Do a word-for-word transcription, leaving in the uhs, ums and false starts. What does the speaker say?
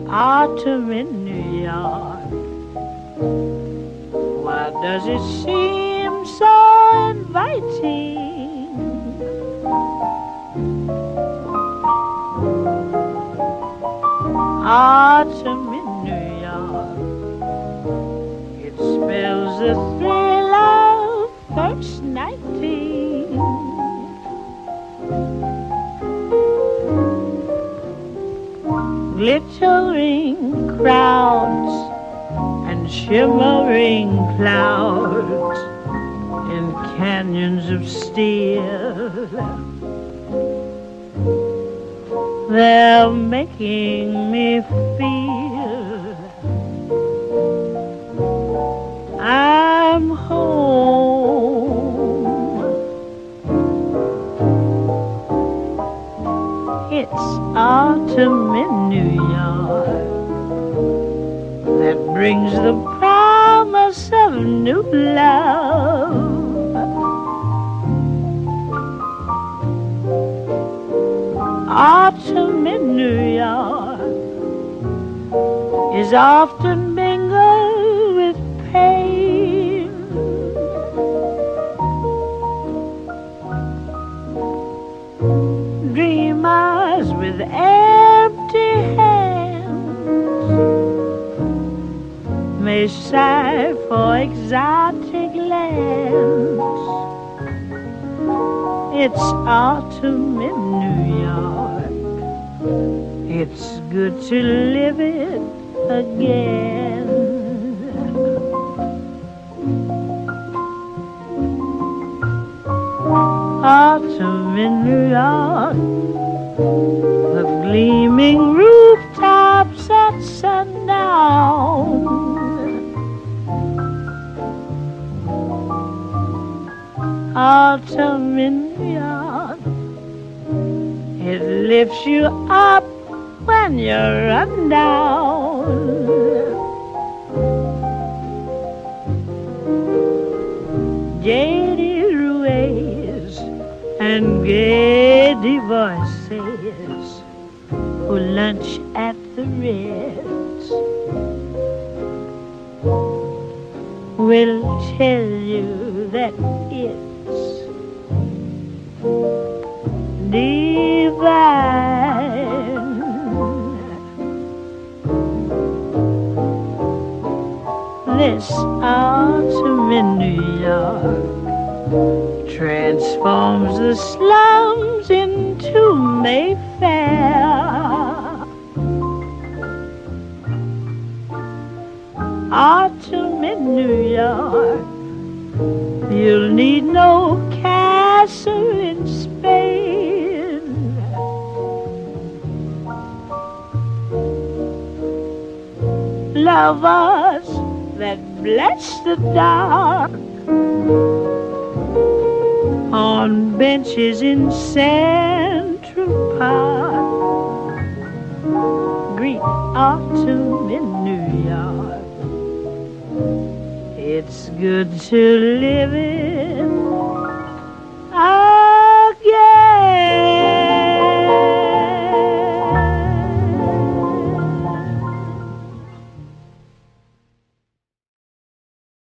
Autumn in New York. Why does it seem so inviting? Autumn in New York. It spells the thrill of first nighting. Glittering crowds and shimmering clouds in canyons of steel. They're making me feel I'm home. It's autumn in New York that brings the promise of new love. Autumn in New York is often mingled with pain. Dreamers with empty hands may sigh for exotic lands. It's autumn in New York. It's good to live it again. Autumn in New York, the gleaming rooftops at sundown. Autumn in New York, it lifts you up when you're run down. Jaded ways and gay divorces who lunch at the Ritz will tell you that it's divine. This autumn in New York transforms the slums into Mayfair. Autumn in New York, you'll need no castle in Spain. Lovers that bless the dark on benches in Central Park greet autumn in New York. It's good to live it